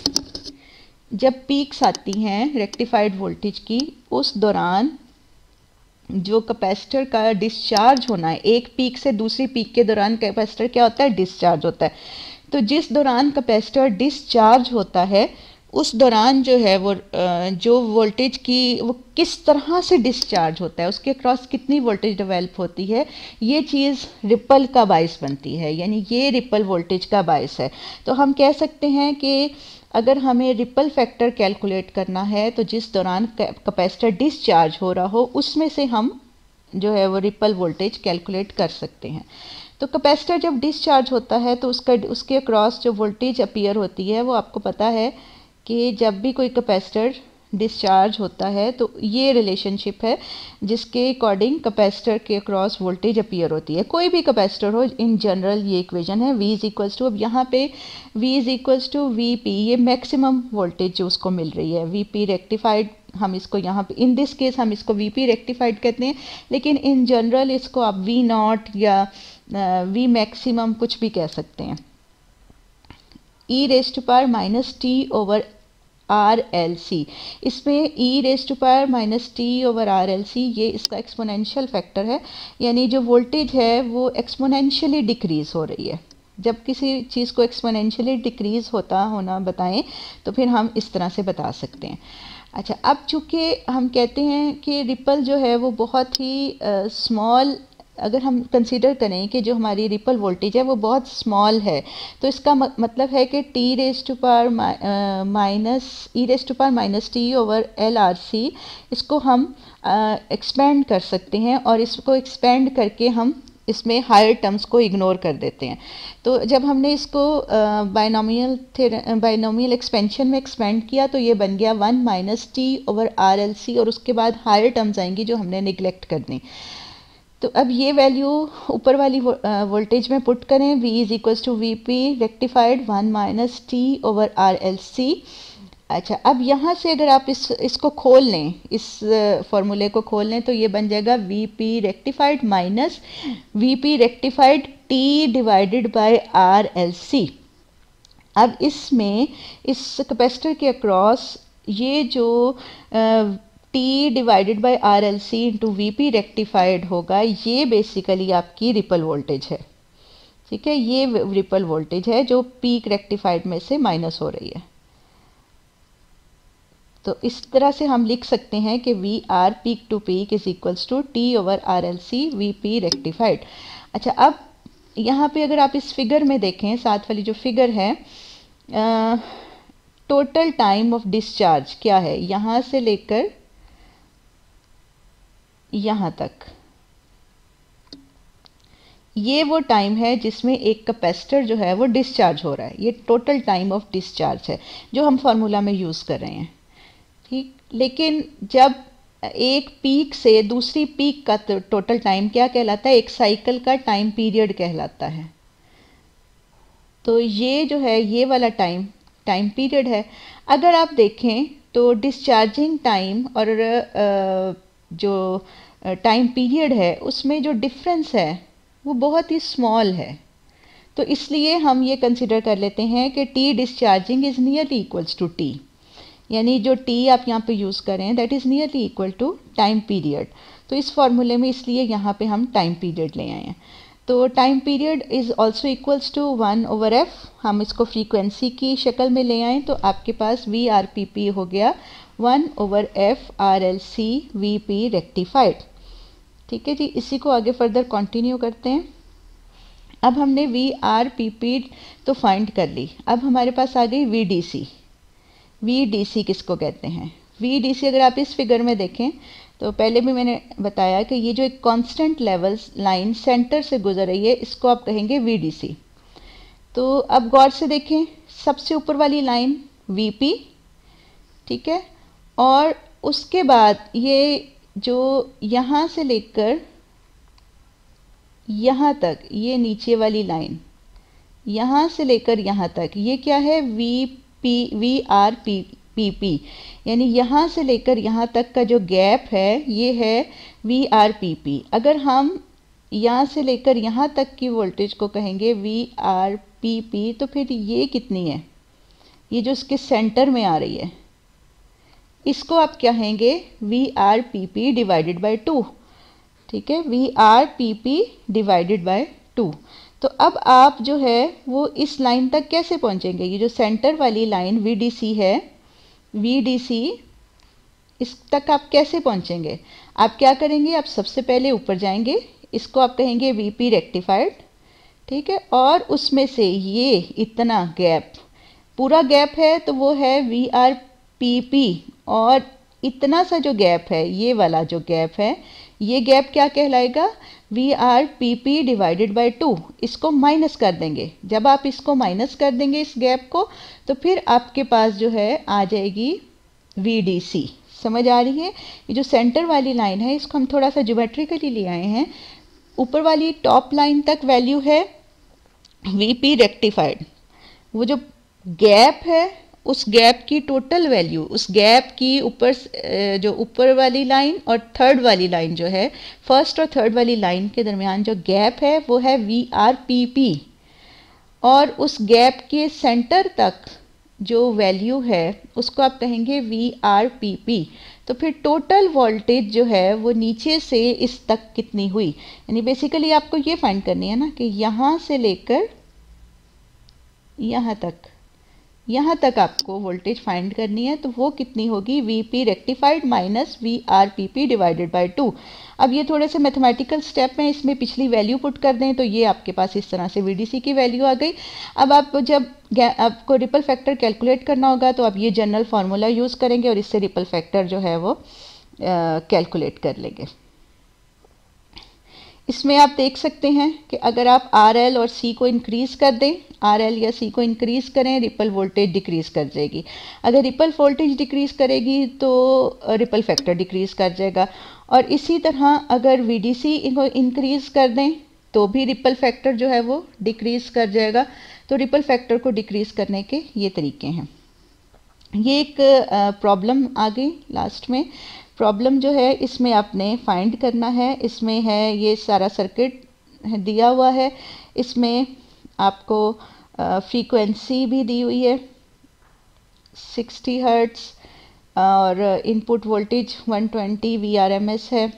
A: जब पीक्स आती हैं रेक्टिफाइड वोल्टेज की, उस दौरान जो कैपेसिटर का डिस्चार्ज होना है, एक पीक से दूसरी पीक के दौरान कैपेसिटर क्या होता है, डिस्चार्ज होता है। तो जिस दौरान कैपेसिटर डिस्चार्ज होता है उस दौरान जो है वो जो वोल्टेज की वो किस तरह से डिस्चार्ज होता है, उसके अक्रॉस कितनी वोल्टेज डेवलप होती है, ये चीज़ रिपल का बायस बनती है, यानी ये रिपल वोल्टेज का बायस है। तो हम कह सकते हैं कि अगर हमें रिपल फैक्टर कैलकुलेट करना है तो जिस दौरान कैपेसिटर डिस्चार्ज हो रहा हो उसमें से हम जो है वो रिपल वोल्टेज कैलकुलेट कर सकते हैं। तो कैपेसिटर जब डिस्चार्ज होता है तो उसका उसके अक्रॉस जो वोल्टेज अपीयर होती है वो आपको पता है कि जब भी कोई कैपेसिटर डिस्चार्ज होता है तो ये रिलेशनशिप है जिसके अकॉर्डिंग कैपेसिटर के अक्रॉस वोल्टेज अपीयर होती है। कोई भी कैपेसिटर हो, इन जनरल ये इक्वेशन है, V इज इक्वल्स टू, अब यहाँ पे V is equals to V P, ये मैक्सिमम वोल्टेज जो उसको मिल रही है। वी पी रेक्टिफाइड हम इसको यहाँ पे इन दिस केस हम इसको वी पी रेक्टिफाइड कहते हैं, लेकिन इन जनरल इसको आप वी नॉट या वी मैक्सिमम कुछ भी कह सकते हैं। E raise to power minus T over R L C, इसमें E raise to power minus T over R L C ये इसका एक्सपोनेंशियल फैक्टर है, यानी जो वोल्टेज है वो एक्सपोनेंशियली डिक्रीज़ हो रही है। जब किसी चीज़ को एक्सपोनेंशियली डिक्रीज़ होता होना बताएं तो फिर हम इस तरह से बता सकते हैं। अच्छा, अब चूँकि हम कहते हैं कि रिपल जो है वो बहुत ही स्मॉल, अगर हम कंसीडर करें कि जो हमारी रिपल वोल्टेज है वो बहुत स्मॉल है, तो इसका मतलब है कि T raise to power minus E raise to power minus T over L R C इसको हम एक्सपेंड कर सकते हैं और इसको एक्सपेंड करके हम इसमें हायर टर्म्स को इग्नोर कर देते हैं। तो जब हमने इसको बायनोमियल बायनोमियल एक्सपेंशन में एक्सपेंड किया तो ये बन गया one minus T over R L C और उसके बाद हायर टर्म्स आएंगी जो हमने निगलेक्ट करनी। तो अब ये वैल्यू ऊपर वाली वोल्टेज में पुट करें, V is equals to V P rectified one minus T over R L C. अच्छा, अब यहाँ से अगर आप इस इसको खोल लें, इस फॉर्मूले को खोल लें तो ये बन जाएगा V P rectified minus V P rectified T divided by R L C. अब इसमें इस कैपेसिटर के अक्रॉस ये जो T divided by R L C into V P rectified होगा, ये बेसिकली आपकी रिपल वोल्टेज है। ठीक है, ये रिपल वोल्टेज है जो पीक रेक्टिफाइड में से माइनस हो रही है। तो इस तरह से हम लिख सकते हैं कि V R peak to peak is equals to T over R L C V P rectified. अच्छा, अब यहाँ पे अगर आप इस फिगर में देखें, साथ वाली जो फिगर है, टोटल टाइम ऑफ डिस्चार्ज क्या है, यहाँ से लेकर यहाँ तक, ये वो टाइम है जिसमें एक कैपेसिटर जो है वो डिस्चार्ज हो रहा है। ये टोटल टाइम ऑफ डिस्चार्ज है जो हम फार्मूला में यूज़ कर रहे हैं। ठीक, लेकिन जब एक पीक से दूसरी पीक का टोटल टाइम क्या कहलाता है, एक साइकिल का टाइम पीरियड कहलाता है। तो ये जो है ये वाला टाइम टाइम पीरियड है। अगर आप देखें तो डिस्चार्जिंग टाइम और जो टाइम पीरियड है उसमें जो डिफरेंस है वो बहुत ही स्मॉल है। तो इसलिए हम ये कंसिडर कर लेते हैं कि T discharging is nearly equals to T, यानी जो टी आप यहाँ पे यूज़ करें that is nearly equal to time period. तो इस फॉर्मूले में इसलिए यहाँ पे हम टाइम पीरियड ले आए हैं। तो time period is also equals to one over F, हम इसको फ्रीक्वेंसी की शक्ल में ले आएँ तो आपके पास वी आर पी पी हो गया one over F R L C V P rectified. ठीक है जी, इसी को आगे फर्दर कंटिन्यू करते हैं। अब हमने वी आर पी पी तो फाइंड कर ली, अब हमारे पास आ गई V D C. V D C किसको कहते हैं? वी डी सी अगर आप इस फिगर में देखें तो पहले भी मैंने बताया कि ये जो एक कांस्टेंट लेवल लाइन सेंटर से गुजर रही है, इसको आप कहेंगे वी डी सी। तो अब गौर से देखें, सबसे ऊपर वाली लाइन वी पी, ठीक है, और उसके बाद ये जो यहाँ से लेकर यहाँ तक, ये नीचे वाली लाइन यहाँ से लेकर यहाँ तक, ये क्या है? V P V R P P P, यानी यहाँ से लेकर यहाँ तक का जो गैप है ये है वी आर पी पी। अगर हम यहाँ से लेकर यहाँ तक की वोल्टेज को कहेंगे वी आर पी पी, तो फिर ये कितनी है? ये जो इसके सेंटर में आ रही है, इसको आप क्या कहेंगे? V R P P divided by two. ठीक है, V R P P divided by two. तो अब आप जो है वो इस लाइन तक कैसे पहुंचेंगे? ये जो सेंटर वाली लाइन वी डी सी है, वी डी सी, इस तक आप कैसे पहुंचेंगे? आप क्या करेंगे? आप सबसे पहले ऊपर जाएंगे, इसको आप कहेंगे वी पी रेक्टिफाइड, ठीक है, और उसमें से ये इतना गैप, पूरा गैप है तो वो है वी आर पी पी, और इतना सा जो गैप है, ये वाला जो गैप है, ये गैप क्या कहलाएगा? V R P P divided by two. इसको माइनस कर देंगे। जब आप इसको माइनस कर देंगे इस गैप को, तो फिर आपके पास जो है आ जाएगी वी डी सी। समझ आ रही है? ये जो सेंटर वाली लाइन है, इसको हम थोड़ा सा ज्योमेट्रिकली ले आए हैं। ऊपर वाली टॉप लाइन तक वैल्यू है वी पी रेक्टिफाइड। वो जो गैप है, उस गैप की टोटल वैल्यू, उस गैप की ऊपर जो ऊपर वाली लाइन और थर्ड वाली लाइन जो है, फर्स्ट और थर्ड वाली लाइन के दरमियान जो गैप है वो है वी आर पी पी, और उस गैप के सेंटर तक जो वैल्यू है उसको आप कहेंगे वी आर पी पी। तो फिर टोटल वोल्टेज जो है वो नीचे से इस तक कितनी हुई? यानी बेसिकली आपको ये फाइंड करनी है ना कि यहाँ से लेकर यहाँ तक, यहाँ तक आपको वोल्टेज फाइंड करनी है, तो वो कितनी होगी? V P rectified minus V R P P divided by two. अब ये थोड़े से मैथमेटिकल स्टेप में, इसमें पिछली वैल्यू पुट कर दें तो ये आपके पास इस तरह से वी डी सी की वैल्यू आ गई। अब आप जब आपको रिपल फैक्टर कैलकुलेट करना होगा तो आप ये जनरल फार्मूला यूज़ करेंगे और इससे रिपल फैक्टर जो है वो कैलकुलेट कर लेंगे। इसमें आप देख सकते हैं कि अगर आप आर एल और सी को इंक्रीज़ कर दें, आर एल या सी को इंक्रीज़ करें, रिपल वोल्टेज डिक्रीज़ कर जाएगी। अगर रिपल वोल्टेज डिक्रीज़ करेगी तो रिपल फैक्टर डिक्रीज़ कर जाएगा, और इसी तरह अगर वी डी सी को इंक्रीज़ कर दें तो भी रिपल फैक्टर जो है वो डिक्रीज़ कर जाएगा। तो रिपल फैक्टर को डिक्रीज़ करने के ये तरीके हैं। ये एक प्रॉब्लम आ गई लास्ट में। प्रॉब्लम जो है इसमें आपने फाइंड करना है। इसमें है ये सारा सर्किट दिया हुआ है, इसमें आपको फ्रीक्वेंसी भी दी हुई है सिक्सटी हर्ट्ज़, और input voltage one twenty V R M S है,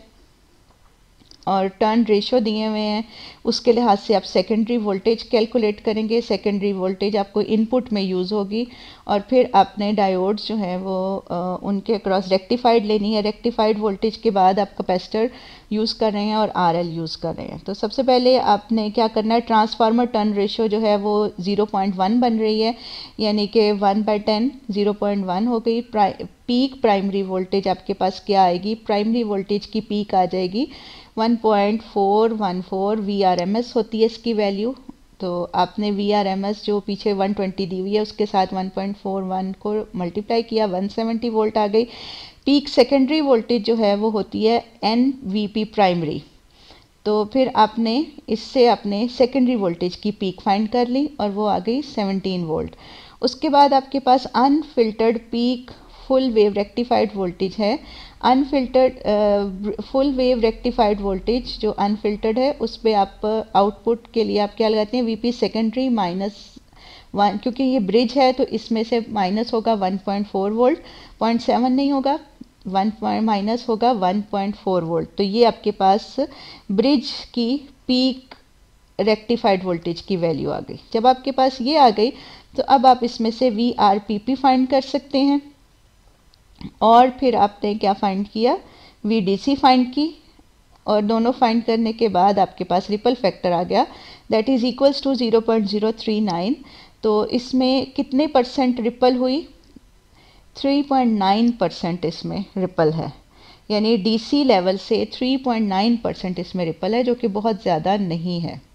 A: और टर्न रेशो दिए हुए हैं। उसके लिहाज से आप सेकेंडरी वोल्टेज कैलकुलेट करेंगे। सेकेंडरी वोल्टेज आपको इनपुट में यूज़ होगी, और फिर आपने डायोड्स जो है वो आ, उनके क्रॉस रेक्टिफाइड लेनी है। रेक्टिफाइड वोल्टेज के बाद आप कैपेसिटर यूज़ कर रहे हैं और आरएल यूज़ कर रहे हैं। तो सबसे पहले आपने क्या करना है, ट्रांसफार्मर टर्न रेशो जो है वो ज़ीरो पॉइंट वन बन रही है, यानी कि one by ten zero point one हो गई। प्राइ पीक प्राइमरी वोल्टेज आपके पास क्या आएगी? प्राइमरी वोल्टेज की पीक आ जाएगी one point four one four V R M S होती है इसकी वैल्यू। तो आपने वी आर एम एस जो पीछे वन ट्वेंटी दी हुई है उसके साथ वन पॉइंट फोर वन को मल्टीप्लाई किया, वन सेवेंटी वोल्ट आ गई। पीक सेकेंडरी वोल्टेज जो है वो होती है एन वी पी प्राइमरी। तो फिर आपने इससे अपने सेकेंडरी वोल्टेज की पीक फाइंड कर ली और वो आ गई सेवनटीन वोल्ट। उसके बाद आपके पास unfiltered peak full wave rectified voltage है। Unfiltered full wave rectified voltage जो अनफिल्टर्ड है उस पर आप आउटपुट के लिए आप क्या लगाते हैं? वीपी सेकेंडरी माइनस वन, क्योंकि ये ब्रिज है तो इसमें से माइनस होगा one point four volt, point seven नहीं होगा, वन पॉइंट माइनस होगा वन पॉइंट फोर वोल्ट। तो ये आपके पास ब्रिज की पीक रेक्टिफाइड वोल्टेज की वैल्यू आ गई। जब आपके पास ये आ गई तो अब आप इसमें से V R P P find कर सकते हैं। और फिर आपने क्या फाइंड किया, वी डी सी फाइंड की, और दोनों फाइंड करने के बाद आपके पास रिपल फैक्टर आ गया that is equals to zero point zero three nine. तो इसमें कितने परसेंट रिपल हुई, थ्री पॉइंट नाइन परसेंट इसमें रिपल है, यानी डीसी लेवल से थ्री पॉइंट नाइन परसेंट इसमें रिपल है, जो कि बहुत ज़्यादा नहीं है।